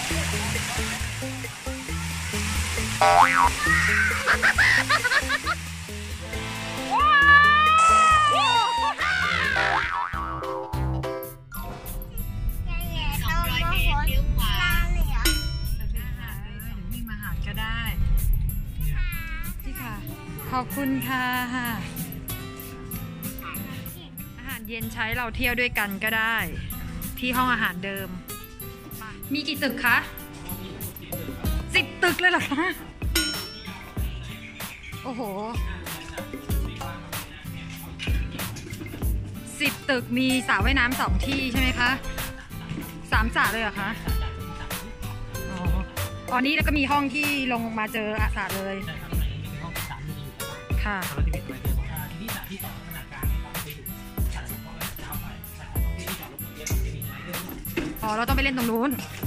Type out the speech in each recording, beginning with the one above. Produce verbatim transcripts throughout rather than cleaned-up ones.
ขอบคุณค่ะอาหารเย็นใช้เราเที่ยวด้วยกันก็ได้ที่ห้องอาหารเดิมมีกี่ตึกคะสิบตึกเลยเหรอคะโอ้โหสิบตึกมีสระว่ายน้ำสองที่ใช่ไหมคะสามสระเลยเหรอคะอ๋อตอนนี้แล้วก็มีห้องที่ลงมาเจออาสาเลยค่ะอ๋อเราต้องไปเล่นตรงนู้น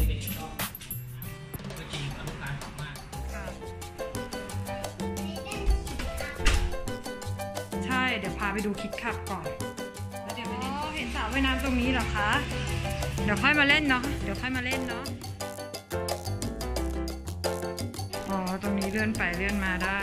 ใช่เดี๋ยวพาไปดูคิดขับก่อนแล้วเดี๋ยวไปเล่นเห็นสระว่ายน้ำตรงนี้เหรอคะเดี๋ยวค่อยมาเล่นเนาะเดี๋ยวค่อยมาเล่นเนาะอ๋อตรงนี้เลื่อนไปเลื่อนมาได้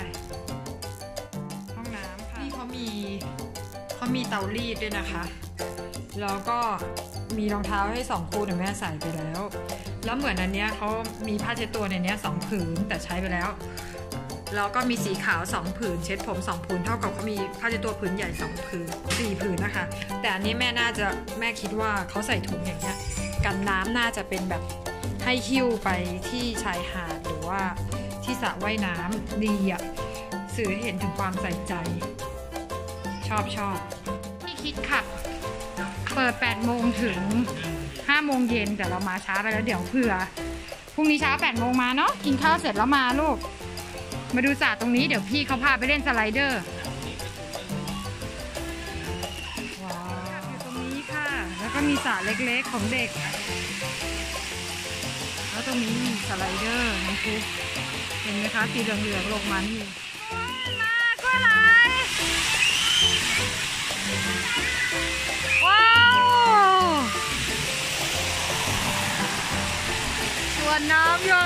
นี่เขามีเขามีเตารีดด้วยนะคะแล้วก็มีรองเท้าให้สองคู่แต่แม่ใส่ไปแล้วแล้วเหมือนอันเนี้ยเขามีผ้าเช็ดตัวในเนี้ยสองผืนแต่ใช้ไปแล้วแล้วก็มีสีขาวสองผืนเช็ดผมสองผืนเท่ากับเขามีผ้าเช็ดตัวผืนใหญ่สองผืนสี่ผืนนะคะแต่อันนี้แม่น่าจะแม่คิดว่าเขาใส่ถุงอย่างเงี้ยกันน้ำน่าจะเป็นแบบให้หิ้วไปที่ชายหาดหรือว่าที่สระว่ายน้ำดีอะสื่อให้เห็นถึงความใส่ใจชอบชอบที่คิดขับเปิดแปดโมงถึงห้าโมงเย็นแต่เรามาช้าไปแล้วเดี๋ยวเผื่อพรุ่งนี้เช้าแปดโมงมาเนาะกินข้าวเสร็จแล้วมาลูกมาดูสระตรงนี้เดี๋ยวพี่เขาพาไปเล่นสไลเดอร์ว้าวอยู่ตรงนี้ค่ะแล้วก็มีสระเล็กๆของเด็กแล้วตรงนี้มีสไลเดอร์น้องฟุ๊กเห็นไหมคะสีเหลืองๆลงมานี่มาก็ไรว้าวสวนน้ำใหญ่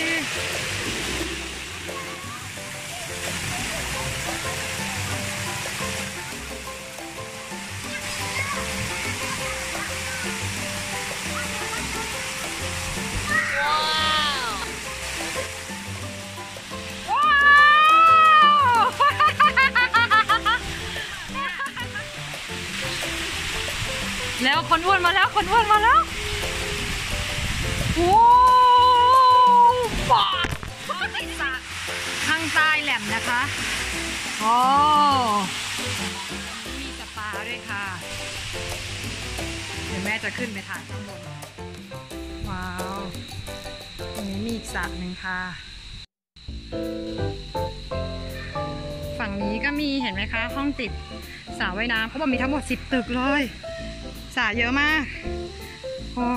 แล้วคนอ้วนมาแล้วคนอ้วนมาแล้วโอ้ปอดข้างใต้แหลมนะคะโอ้มีสปาด้วยค่ะเดี๋ยวแม่จะขึ้นไปถ่ายข้างบนว้าวตรงนี้มีอีกสระหนึ่งค่ะฝั่งนี้ก็มีเห็นไหมคะห้องติดสระว่ายน้ำเขาบอกมีทั้งหมดสิบตึกเลยสระเยอะมากโอ้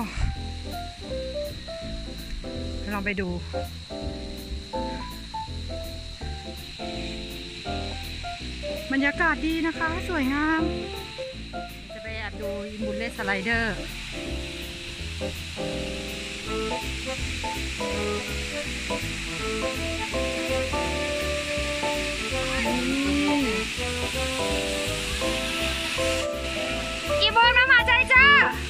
ลองไปดูบรรยากาศดีนะคะสวยงามจะไปแอบดูยิมบุลเล่สไลเดอร์อีโบนมาหมาใจจ้า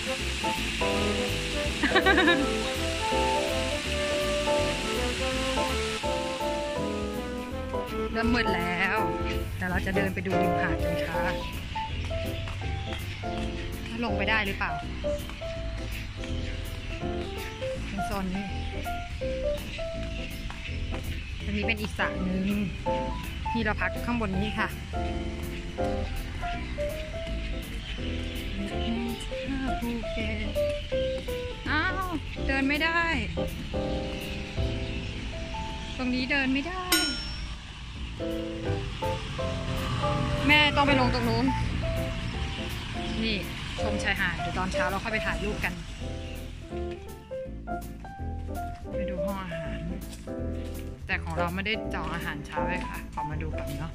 เริ่มมืดแล้วแต่เราจะเดินไปดูริมหาดกันค่ะลงไปได้หรือเปล่าเป็นโซนนี้อันนี้เป็นอีกสระหนึ่งที่เราพักข้างบนนี้ค่ะภูเก็ตอ้าวเดินไม่ได้ตรงนี้เดินไม่ได้แม่ต้องไปลงตรงนู้นนี่ชมชายหาดเดี๋ยวตอนเช้าเราเข้าไปถ่ายรูปกันไปดูห้องอาหารแต่ของเราไม่ได้จองอาหารเช้าเลยค่ะขอมาดูก่อนเนาะ